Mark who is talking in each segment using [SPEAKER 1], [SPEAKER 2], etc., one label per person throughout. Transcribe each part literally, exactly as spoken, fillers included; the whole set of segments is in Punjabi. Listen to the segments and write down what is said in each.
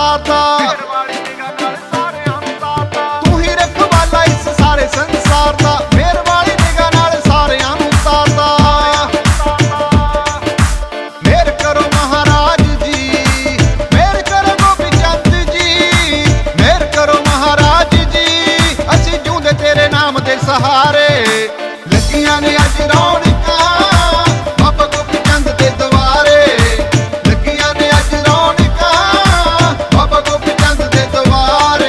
[SPEAKER 1] ਤਾਰਦਾ। ਤੂੰ ਹੀ ਰਖਵਾਲਾ ਇਸ ਸਾਰੇ ਸੰਸਾਰ ਦਾ, ਮੇਰ ਵਾਲੀ ਨਿਗਾਹ ਨਾਲ ਸਾਰਿਆਂ ਨੂੰ ਤਾਰਦਾ। ਮੇਰ ਕਰੋ ਮਹਾਰਾਜ ਜੀ, ਮੇਰ ਕਰੋ ਗੋਪੀ ਚੰਦ ਜੀ, ਮੇਰ ਕਰੋ ਮਹਾਰਾਜ ਜੀ, ਅਸੀਂ ਜੂੰਦੇ ਤੇਰੇ ਨਾਮ ਦੇ ਸਹਾਰੇ। ਲੱਗੀਆਂ ਨੇ ਅੱਜ ਰੌਣਕਾਂ ਬਾਬਾ ਗੋਪੀ ਚੰਦ ਦੇ ਦੁਆਰੇ, ਲੱਗੀਆਂ ਨੇ ਅੱਜ ਰੌਣਕਾਂ ਬਾਬਾ ਗੋਪੀ ਚੰਦ ਦੇ ਦੁਆਰੇ।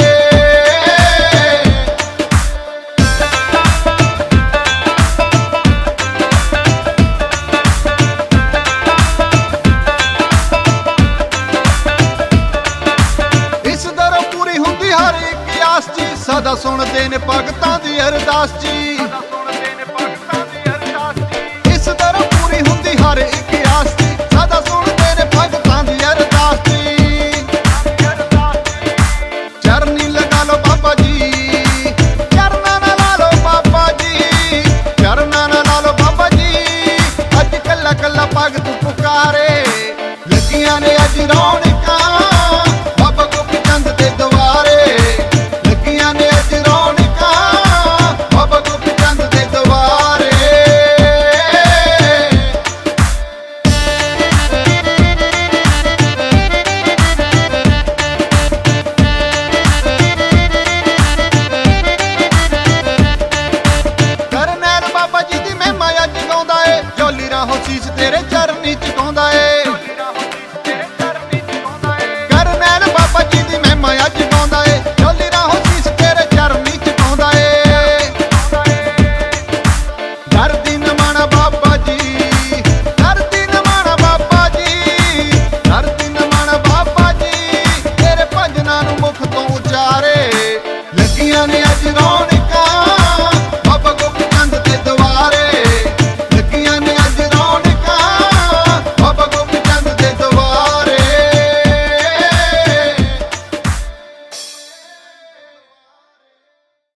[SPEAKER 1] ਇਸ ਦਰੋਂ ਪੂਰੀ ਹੁੰਦੀ ਹਰ ਇੱਕ ਆਸ ਜੀ, ਸਦਾ ਸੁਣਦੇ ਨੇ ਭਗਤਾਂ ਦੀ ਅਰਦਾਸ ਜੀ। ਇਸ ਦਰੋਂ ਪੂਰੀ ਹੁੰਦੀ ਹਰ ਇੱਕ ਆਸ ਜੀ, ਸਦਾ ਸੁਣਦੇ ਨੇ ਭਗਤਾਂ ਦੀ ਅਰਦਾਸ ਜੀ। ਚਰਨੀ ਲਗਾ ਲੋ ਬਾਬਾ ਜੀ, ਚਰਨਾਂ ਨਾਲ ਲਾ ਲੋ ਬਾਬਾ ਜੀ, ਚਰਨਾਂ ਨਾਲ ਲਾ ਲੋ ਬਾਬਾ ਜੀ, ਅੱਜ ਕੱਲਾ ਕੱਲਾ ਭਗਤ ਪੁਕਾਰੇ। ਲੱਗੀਆਂ ਨੇ ਅੱਜ ਰੌਣਕਾਂ ਬਾਬਾ ਗੋਪੀ ਚੰਦ ਦੇ ਦੁਆਰੇ, ਲੱਗੀਆਂ ਨੇ ਅੱਜ ਰੌਣਕਾਂ ਬਾਬਾ ਗੋਪੀ ਚੰਦ ਦੇ ਦੁਆਰੇ। ਕਰਨੈਲ ਬਾਬਾ ਜੀ ਦੀ ਮਹਿਮਾ ਅੱਜ ਗਾਉਂਦਾ ਏ, ਝੋਲੀ ਰਾਹੋਂ ਸੀਸ ਤੇਰੇ ਚਰਨੀ ਝੁਕਾਉਂਦਾ ਏ। ਕਰਨੈਲ ਬਾਬਾ ਜੀ ਦੀ ਮਹਿਮਾ ਅੱਜ ਗਾਉਂਦਾ ਏ, ਝੋਲੀ ਰਾਹੋਂ ਸੀਸ ਤੇਰੇ ਚਰਨੀ ਝੁਕਾਉਂਦਾ ਏ। ਦਰਦੀ ਨਮਾਣਾ ਬਾਬਾ ਜੀ, ਦਰਦੀ ਨਮਾਣਾ ਬਾਬਾ ਜੀ, ਦਰਦੀ ਨਮਾਣਾ ਬਾਬਾ ਜੀ, ਤੇਰੇ ਭਜਨਾਂ ਨੂੰ ਮੁਖ ਤੋਂ ਉਚਾਰੇ। ਲੱਗੀਆਂ ਨੇ ਅੱਜ ਰੌਣਕਾਂ